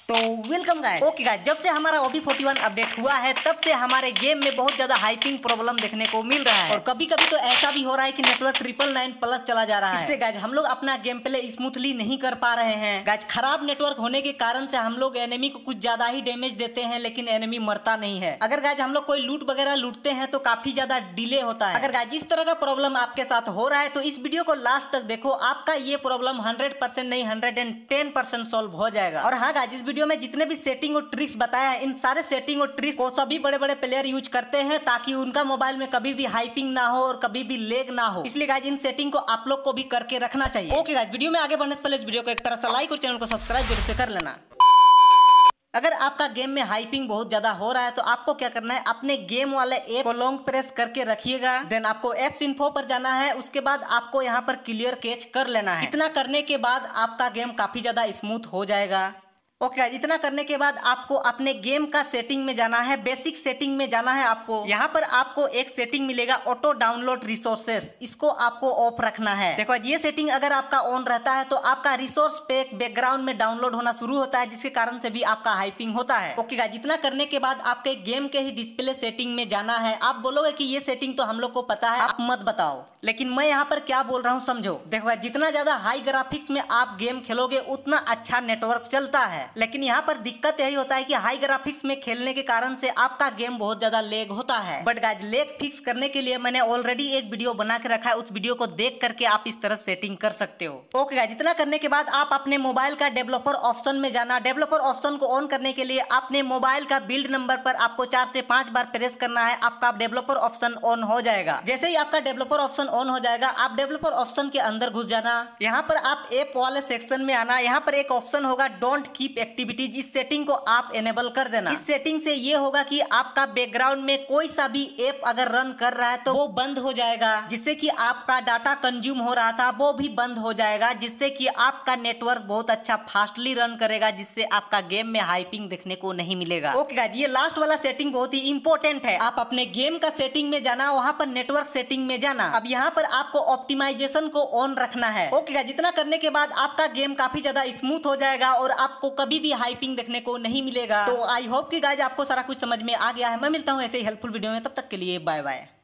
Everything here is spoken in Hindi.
तो वेलकम गाइस। ओके गाइस, जब से हमारा OB41 अपडेट हुआ है तब से हमारे गेम में बहुत ज्यादा हाइपिंग प्रॉब्लम देखने को मिल रहा है और कभी कभी तो ऐसा भी हो रहा है कि नेटवर्क 999+ चला जा रहा है। इससे गाइस हम लोग अपना गेम प्ले स्मूथली नहीं कर पा रहे हैं। गाइस खराब नेटवर्क होने के कारण से हम लोग एनिमी को कुछ ज्यादा ही डैमेज देते हैं लेकिन एनिमी मरता नहीं है। अगर गाइस हम लोग कोई लूट वगैरह लूटते हैं तो काफी ज्यादा डिले होता है। अगर गाइस इस तरह का प्रॉब्लम आपके साथ हो रहा है तो इस वीडियो को लास्ट तक देखो, आपका ये प्रॉब्लम 100% नहीं 110% सॉल्व हो जाएगा। और हाँ गाइस, इस वीडियो में जितने भी सेटिंग और ट्रिक्स बताया है, इन सारे सेटिंग और ट्रिक्स को सभी बड़े बड़े प्लेयर यूज करते हैं ताकि उनका मोबाइल में कभी भी हाइपिंग ना हो और कभी भी लेग ना हो। इसलिए गाइस इन सेटिंग को आप लोग को भी करके रखना चाहिए। ओके गाइस, वीडियो में आगे बढ़ने से पहले इस वीडियो को एक तरह से लाइक और चैनल को सब्सक्राइब जरूर से कर लेना। अगर आपका गेम में हाइपिंग बहुत ज्यादा हो रहा है तो आपको क्या करना है, अपने गेम वाले ऐप को लॉन्ग प्रेस करके रखिएगा। देन आपको एप्स इन्फो पर जाना है, उसके बाद आपको यहाँ पर क्लियर कैच कर लेना है। इतना करने के बाद आपका गेम काफी ज्यादा स्मूथ हो जाएगा। ओके गाइस, इतना करने के बाद आपको अपने गेम का सेटिंग में जाना है, बेसिक सेटिंग में जाना है आपको। यहाँ पर आपको एक सेटिंग मिलेगा ऑटो डाउनलोड रिसोर्सेस, इसको आपको ऑफ रखना है। देखो ये सेटिंग अगर आपका ऑन रहता है तो आपका रिसोर्स पैक बैकग्राउंड में डाउनलोड होना शुरू होता है, जिसके कारण से भी आपका हाइपिंग होता है। ओके गाइस, इतना करने के बाद आपके गेम के ही डिस्प्ले सेटिंग में जाना है। आप बोलोगे कि ये सेटिंग तो हम लोग को पता है, आप मत बताओ, लेकिन मैं यहाँ पर क्या बोल रहा हूँ समझो। देखो जितना ज्यादा हाई ग्राफिक्स में आप गेम खेलोगे उतना अच्छा नेटवर्क चलता है, लेकिन यहाँ पर दिक्कत यही होता है कि हाई ग्राफिक्स में खेलने के कारण से आपका गेम बहुत ज्यादा लेग होता है। बट गाइस लेग फिक्स करने के लिए मैंने ऑलरेडी एक वीडियो बना के रखा है, उस वीडियो को देख करके आप इस तरह सेटिंग कर सकते हो। ओके गाइस, इतना करने के बाद आप अपने मोबाइल का डेवलपर ऑप्शन में जाना। डेवलपर ऑप्शन को ऑन करने के लिए अपने मोबाइल का बिल्ड नंबर पर आपको 4 से 5 बार प्रेस करना है, आपका डेवलपर ऑप्शन ऑन हो जाएगा। जैसे ही आपका डेवलपर ऑप्शन ऑन हो जाएगा, आप डेवलपर ऑप्शन के अंदर घुस जाना। यहाँ पर आप ऐप वाले सेक्शन में आना। यहाँ पर एक ऑप्शन होगा डोंट कीप एक्टिविटी, इस सेटिंग को आप एनेबल कर देना। इस सेटिंग से ये होगा कि आपका बैकग्राउंड में कोई सा भी ऐप अगर रन कर रहा है तो वो बंद हो जाएगा, जिससे कि आपका डाटा कंज्यूम हो रहा था वो भी बंद हो जाएगा, जिससे कि आपका नेटवर्क बहुत अच्छा फास्टली रन करेगा, जिससे आपका गेम में हाइपिंग देखने को नहीं मिलेगा। ओके गाइस, ये लास्ट वाला सेटिंग बहुत ही इंपॉर्टेंट है। आप अपने गेम का सेटिंग में जाना, वहां पर नेटवर्क सेटिंग में जाना। अब यहाँ पर आपको ऑप्टिमाइजेशन को ऑन रखना है। ओके गाइस, जितना करने के बाद आपका गेम काफी ज्यादा स्मूथ हो जाएगा और आपको कभी भी हाइपिंग देखने को नहीं मिलेगा। तो आई होप कि गाइस आपको सारा कुछ समझ में आ गया है। मैं मिलता हूँ ऐसे ही हेल्पफुल वीडियो में, तब तक के लिए बाय बाय।